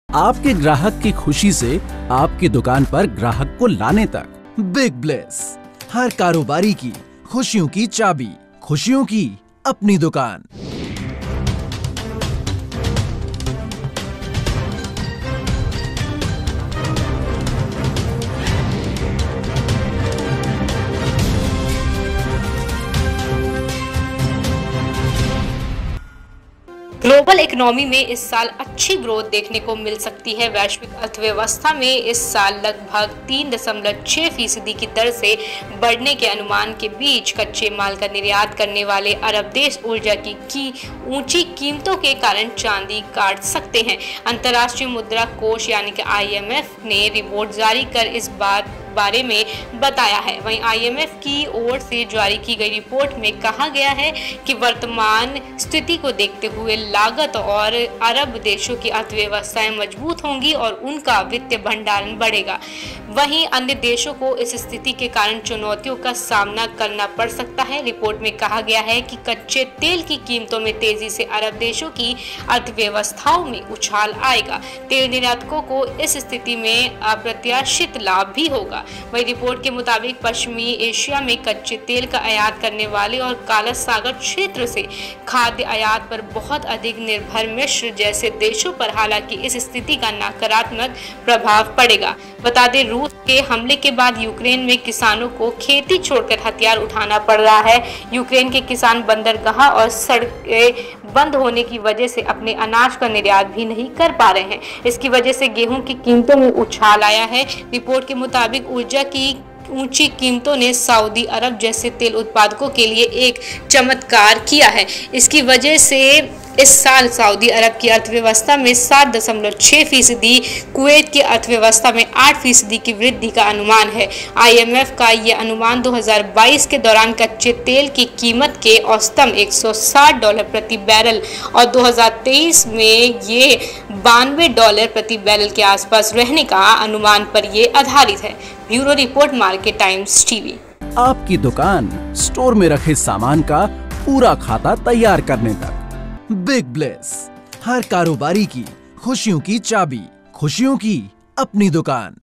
आपके ग्राहक की खुशी से आपकी दुकान पर ग्राहक को लाने तक। बिग ब्लेस, हर कारोबारी की खुशियों की चाबी, खुशियों की अपनी दुकान। ग्लोबल इकोनॉमी में इस साल अच्छी ग्रोथ देखने को मिल सकती है। वैश्विक अर्थव्यवस्था में इस साल लगभग 3.6% की दर से बढ़ने के अनुमान के बीच कच्चे माल का निर्यात करने वाले अरब देश ऊर्जा की ऊंची कीमतों के कारण चांदी काट सकते हैं। अंतर्राष्ट्रीय मुद्रा कोष यानी कि IMF ने रिपोर्ट जारी कर इस बारे में बताया है। वहीं IMF की ओर से जारी की गई रिपोर्ट में कहा गया है कि वर्तमान स्थिति को देखते हुए लागत और अरब देशों की अर्थव्यवस्थाएं मजबूत होंगी और उनका वित्तीय भंडारण बढ़ेगा। वहीं अन्य देशों को इस स्थिति के कारण चुनौतियों का सामना करना पड़ सकता है। रिपोर्ट में कहा गया है कि कच्चे तेल की कीमतों में तेजी से अरब देशों की अर्थव्यवस्थाओं में उछाल आएगा। तेल निर्यातकों को इस स्थिति में अप्रत्याशित लाभ भी होगा। वही रिपोर्ट के मुताबिक पश्चिमी एशिया में कच्चे तेल का आयात करने वाले और काला सागर क्षेत्र से खाद्य आयात पर बहुत अधिक निर्भर मिस्र जैसे देशों पर हालांकि इस स्थिति का नकारात्मक प्रभाव पड़ेगा। बता दें, रूस के हमले के बाद यूक्रेन में किसानों को खेती छोड़कर हथियार उठाना पड़ रहा है। यूक्रेन के किसान बंदरगाह और सड़कें बंद होने की वजह से अपने अनाज का निर्यात भी नहीं कर पा रहे हैं। इसकी वजह से गेहूं की कीमतों में उछाल आया है। रिपोर्ट के मुताबिक ऊर्जा की ऊंची कीमतों ने सऊदी अरब जैसे तेल उत्पादकों के लिए एक चमत्कार किया है। इसकी वजह से इस साल सऊदी अरब की अर्थव्यवस्था में 7.6%, कुवैत की अर्थव्यवस्था में 8% की वृद्धि का अनुमान है। IMF का यह अनुमान 2022 के दौरान कच्चे तेल की कीमत के औसतन $160 प्रति बैरल और 2023 में ये $92 प्रति बैरल के आसपास रहने का अनुमान पर ये आधारित है। Bureau report, Market Times TV. आपकी दुकान स्टोर में रखे सामान का पूरा खाता तैयार करने तक। बिग ब्लेस, हर कारोबारी की खुशियों की चाबी, खुशियों की अपनी दुकान।